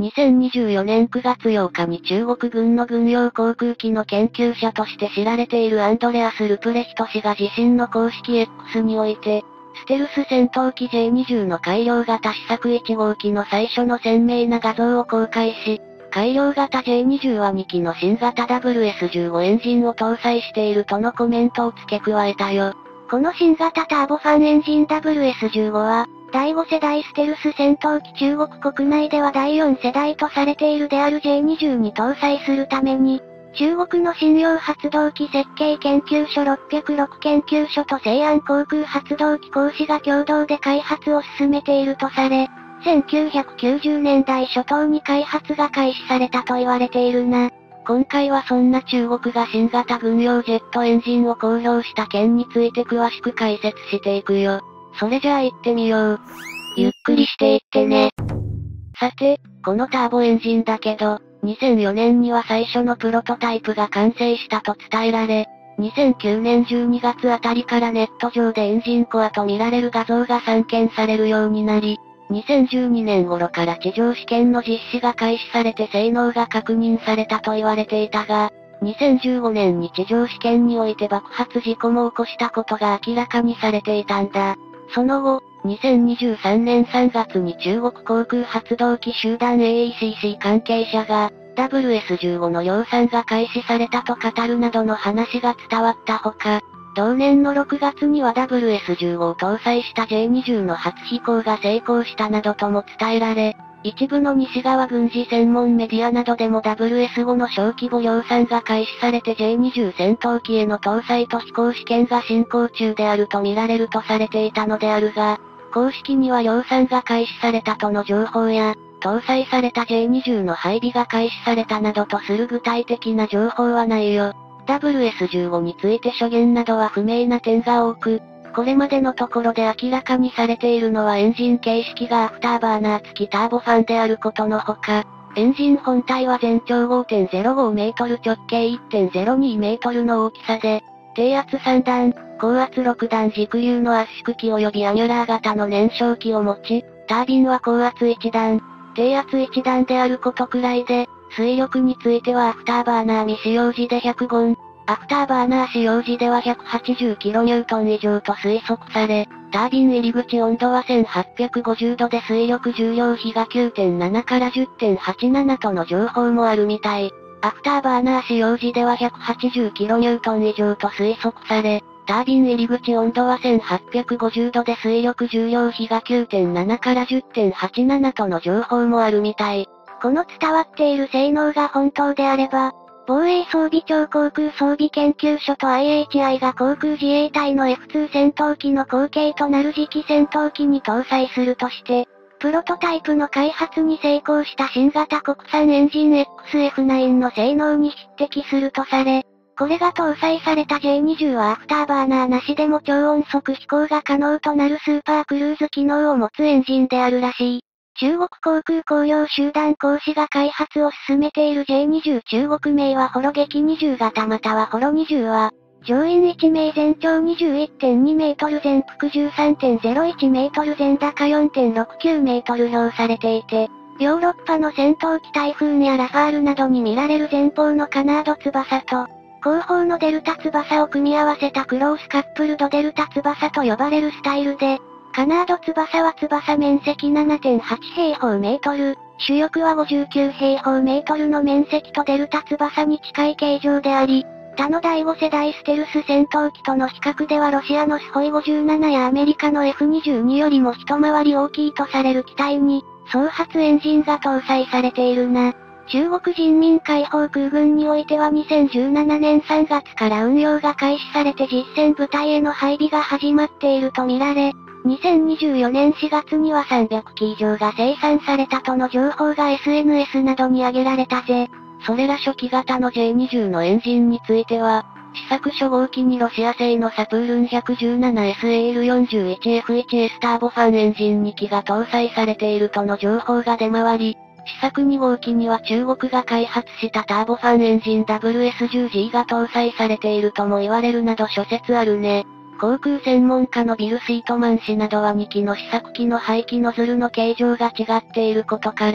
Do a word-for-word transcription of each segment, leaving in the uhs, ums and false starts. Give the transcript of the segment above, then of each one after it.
にせんにじゅうよねんくがつようかに中国軍の軍用航空機の研究者として知られているアンドレアス・ルプレヒト氏が自身の公式 X において、ステルス戦闘機 ジェイにじゅう の改良型試作いち号機の最初の鮮明な画像を公開し、改良型 ジェイにじゅう はにきの新型 ダブリューエスじゅうご エンジンを搭載しているとのコメントを付け加えたよ。 この新型ターボファンエンジン ダブリューエスじゅうご は、だいご世代ステルス戦闘機中国国内ではだいよん世代とされているである ジェイにじゅう に搭載するために、中国の信用発動機設計研究所ろっぴゃくろく研究所と西安航空発動機工士が共同で開発を進めているとされ、せんきゅうひゃくきゅうじゅうねんだい初頭に開発が開始されたと言われているな。 今回はそんな中国が新型軍用ジェットエンジンを公表した件について詳しく解説していくよ。それじゃあ行ってみよう。 ゆっくりしていってね。 さて、このターボエンジンだけど、にせんよねんには最初のプロトタイプが完成したと伝えられ、にせんきゅうねんじゅうにがつあたりからネット上でエンジンコアと見られる画像が散見されるようになり、にせんじゅうにねん頃から地上試験の実施が開始されて性能が確認されたと言われていたが、にせんじゅうごねんに地上試験において爆発事故も起こしたことが明らかにされていたんだ。その後、にせんにじゅうさんねんさんがつに中国航空発動機集団 エーイーシーシー 関係者が、ダブリューエスじゅうご の量産が開始されたと語るなどの話が伝わったほか、同年のろくがつには ダブリューエスじゅうご を搭載した ジェイにじゅう の初飛行が成功したなどとも伝えられ、一部の西側軍事専門メディアなどでも ダブリューエスご の小規模量産が開始されて ジェイにじゅう 戦闘機への搭載と飛行試験が進行中であると見られるとされていたのであるが、公式には量産が開始されたとの情報や、搭載された ジェイにじゅう の配備が開始されたなどとする具体的な情報はないよ。ダブリューエスじゅうご について諸言などは不明な点が多く、これまでのところで明らかにされているのはエンジン形式がアフターバーナー付きターボファンであることのほか、エンジン本体は全長 ごてんゼロごメートル直径 いってんゼロにメートルの大きさで、低圧さん段、高圧ろく段軸流の圧縮機及びアニュラー型の燃焼機を持ち、タービンは高圧いち段、低圧いち段であることくらいで、推力についてはアフターバーナー未使用時でひゃくご、アフターバーナー使用時では ひゃくはちじゅうキロニュートン 以上と推測され、タービン入り口温度はせんはっぴゃくごじゅうどで推力重量比が きゅうてんなな から じゅってんはちななとの情報もあるみたい。アフターバーナー使用時では ひゃくはちじゅうキロニュートン 以上と推測され、タービン入り口温度はせんはっぴゃくごじゅうどで推力重量比が きゅうてんなな から じゅってんはちななとの情報もあるみたい。 この伝わっている性能が本当であれば、防衛装備庁航空装備研究所と アイエイチアイ が航空自衛隊の エフツー 戦闘機の後継となる次期戦闘機に搭載するとして、プロトタイプの開発に成功した新型国産エンジン エックスエフナイン の性能に匹敵するとされ、これが搭載された ジェイにじゅう はアフターバーナーなしでも超音速飛行が可能となるスーパークルーズ機能を持つエンジンであるらしい。中国航空工業集団工士が開発を進めている ジェイにじゅう 中国名はホロ撃にじゅう型またはホロにじゅうは、乗員いち名全長 にじゅういってんにメートル全幅 じゅうさんてんゼロいちメートル全高 よんてんろくきゅうメートル表されていて、ヨーロッパの戦闘機タイフーンやラファールなどに見られる前方のカナード翼と、後方のデルタ翼を組み合わせたクロースカップルドデルタ翼と呼ばれるスタイルで、カナード翼は翼面積 ななてんはち平方メートル、主翼はごじゅうきゅう平方メートルの面積とデルタ翼に近い形状であり、他のだいご世代ステルス戦闘機との比較ではロシアのスホイごじゅうななやアメリカの エフにじゅうによりも一回り大きいとされる機体に、双発エンジンが搭載されているな。中国人民解放空軍においてはにせんじゅうななねんさんがつから運用が開始されて実戦部隊への配備が始まっているとみられ、にせんにじゅうよねんしがつにはさんびゃくき以上が生産されたとの情報が エスエヌエス などに上げられたぜ。 それら初期型の ジェイにじゅう のエンジンについては、試作初号機にロシア製のサプールン ひゃくじゅうななエスエーエルよんじゅういちエフワン ターボファンエンジンに機が搭載されているとの情報が出回り、試作に号機には中国が開発したターボファンエンジン ダブリューエスじゅうジー が搭載されているとも言われるなど諸説あるね。航空専門家のビル・シートマン氏などはに機の試作機の排気ノズルの形状が違っていることから、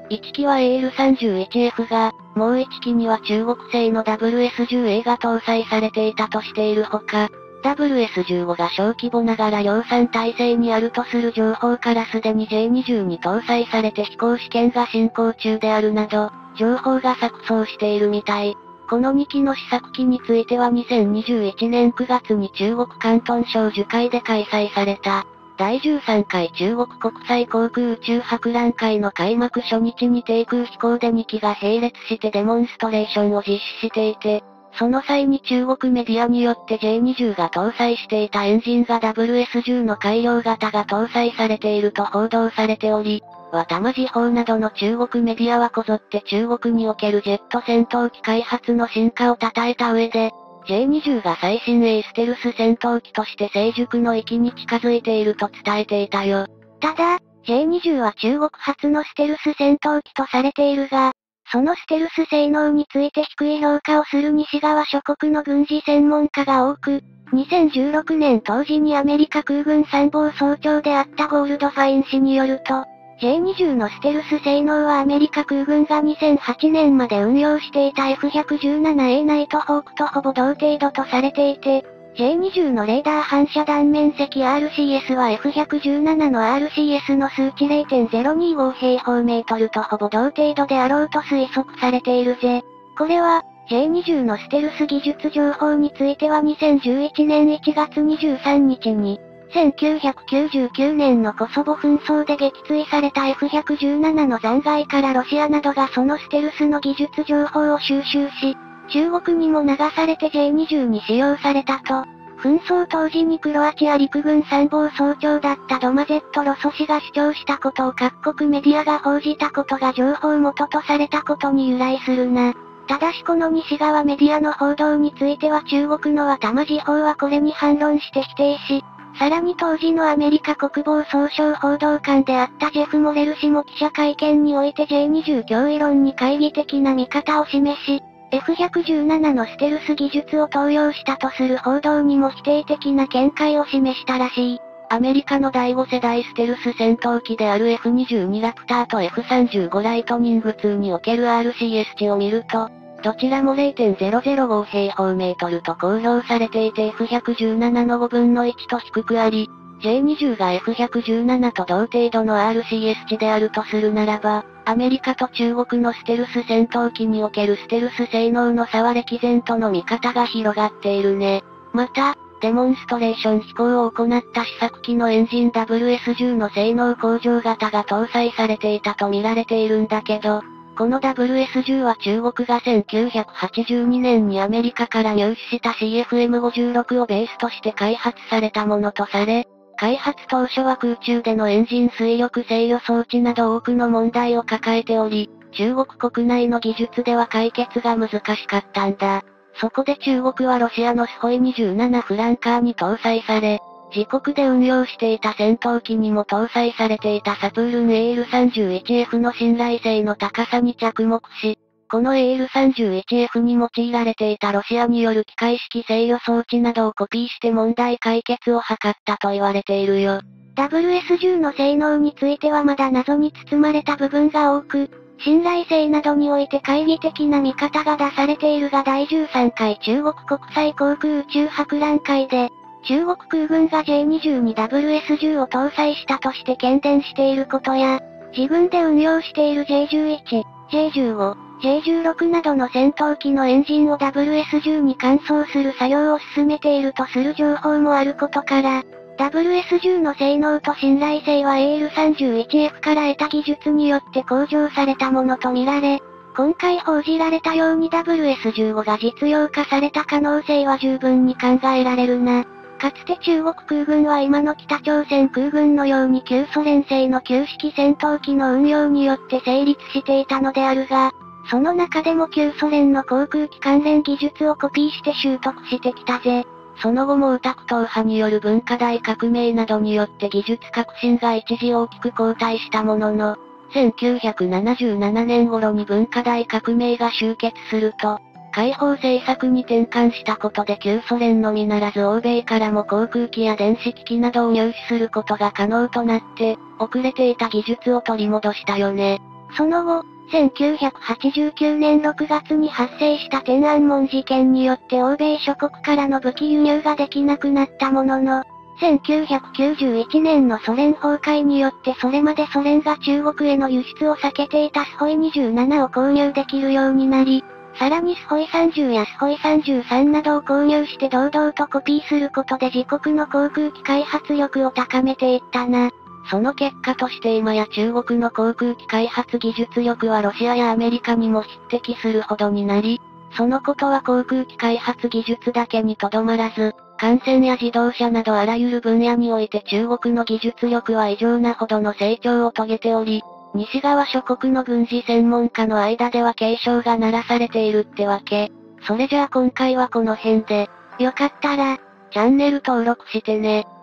いちきは エーエルさんじゅういちエフ が、もういちきには中国製の ダブリューエスじゅうエー が搭載されていたとしているほか、ダブリューエスじゅうご が小規模ながら量産体制にあるとする情報からすでに ジェイにじゅう に搭載されて飛行試験が進行中であるなど、情報が錯綜しているみたい。このにきの試作機についてはにせんにじゅういちねんくがつに中国広東省樹海で開催された、だいじゅうさんかい中国国際航空宇宙博覧会の開幕初日に低空飛行でにきが並列してデモンストレーションを実施していて、その際に中国メディアによって ジェイにじゅう が搭載していたエンジンが ダブリューエスじゅう の改良型が搭載されていると報道されており、ワタマ時報などの中国メディアはこぞって中国におけるジェット戦闘機開発の進化を称えた上で、ジェイにじゅう が最新鋭ステルス戦闘機として成熟の域に近づいていると伝えていたよ。 ただ、ジェイにじゅう は中国初のステルス戦闘機とされているが、そのステルス性能について低い評価をする西側諸国の軍事専門家が多く、にせんじゅうろくねん当時にアメリカ空軍参謀総長であったゴールドファイン氏によると、ジェイにじゅう のステルス性能はアメリカ空軍がにせんはちねんまで運用していた エフひゃくじゅうななエー ナイトホークとほぼ同程度とされていて、ジェイにじゅう のレーダー反射弾面積 アールシーエス は エフひゃくじゅうなな の アールシーエス の数値 れいてんぜろにご 平方メートルとほぼ同程度であろうと推測されているぜ。これは、ジェイにじゅう のステルス技術情報についてはにせんじゅういちねんいちがつにじゅうさんにちに、せんきゅうひゃくきゅうじゅうきゅうねんのコソボ紛争で撃墜された エフひゃくじゅうなな の残骸からロシアなどがそのステルスの技術情報を収集し、中国にも流されて ジェイにじゅう に使用されたと。紛争当時にクロアチア陸軍参謀総長だったドマゼット・ロソ氏が主張したことを各国メディアが報じたことが情報元とされたことに由来するな。ただしこの西側メディアの報道については中国のワタマ時報はこれに反論して否定し、さらに当時のアメリカ国防総省報道官であったジェフ・モレル氏も記者会見において ジェイにじゅう 脅威論に懐疑的な見方を示し、エフひゃくじゅうなな のステルス技術を盗用したとする報道にも否定的な見解を示したらしい。 アメリカのだいご世代ステルス戦闘機である エフにじゅうに ラプターと エフさんじゅうご ライトニングツーにおける アールシーエス 値を見ると、どちらも れいてんぜろぜろご 平方メートルと公表されていて エフひゃくじゅうなな のごぶんのいちと低くあり、ジェイにじゅう が エフひゃくじゅうなな と同程度の アールシーエス 値であるとするならば、アメリカと中国のステルス戦闘機におけるステルス性能の差は歴然との見方が広がっているね。また、デモンストレーション飛行を行った試作機のエンジン ダブリューエスじゅう の性能向上型が搭載されていたと見られているんだけど、この ダブリューエスじゅう は中国がせんきゅうひゃくはちじゅうにねんにアメリカから入手した シーエフエムごじゅうろく をベースとして開発されたものとされ、開発当初は空中でのエンジン水力制御装置など多くの問題を抱えており、中国国内の技術では解決が難しかったんだ。そこで中国はロシアのスホイにじゅうななフランカーに搭載され、自国で運用していた戦闘機にも搭載されていたサプールン エーエルさんじゅういちエフ の信頼性の高さに着目し、この エーエルさんじゅういちエフ に用いられていたロシアによる機械式制御装置などをコピーして問題解決を図ったと言われているよ。 ダブリューエスじゅう の性能についてはまだ謎に包まれた部分が多く、信頼性などにおいて懐疑的な見方が出されているがだいじゅうさんかい中国国際航空宇宙博覧会で、中国空軍が ジェイにじゅうにダブリューエスじゅう を搭載したとして喧伝していることや、自軍で運用している ジェイじゅういち、ジェイじゅうご、ジェイじゅうろく などの戦闘機のエンジンを ダブリューエスじゅう に換装する作業を進めているとする情報もあることから、ダブリューエスじゅう の性能と信頼性は エーエルさんじゅういちエフ から得た技術によって向上されたものとみられ、今回報じられたように ダブリューエスじゅうご が実用化された可能性は十分に考えられるな。かつて中国空軍は今の北朝鮮空軍のように旧ソ連製の旧式戦闘機の運用によって成立していたのであるが、その中でも旧ソ連の航空機関連技術をコピーして習得してきたぜ。 その後も右翼党派による文化大革命などによって技術革新が一時大きく後退したものの、せんきゅうひゃくななじゅうななねん頃に文化大革命が終結すると、解放政策に転換したことで旧ソ連のみならず欧米からも航空機や電子機器などを入手することが可能となって、遅れていた技術を取り戻したよね。 その後、せんきゅうひゃくはちじゅうきゅうねんろくがつに発生した天安門事件によって欧米諸国からの武器輸入ができなくなったものの、せんきゅうひゃくきゅうじゅういちねんのソ連崩壊によってそれまでソ連が中国への輸出を避けていたスホイにじゅうななを購入できるようになり、さらにスホイさんじゅうやスホイさんじゅうさんなどを購入して堂々とコピーすることで自国の航空機開発力を高めていったな。 その結果として今や中国の航空機開発技術力はロシアやアメリカにも匹敵するほどになり、そのことは航空機開発技術だけにとどまらず、艦船や自動車などあらゆる分野において中国の技術力は異常なほどの成長を遂げており、西側諸国の軍事専門家の間では警鐘が鳴らされているってわけ。それじゃあ今回はこの辺で、 よかったら、 チャンネル登録してね。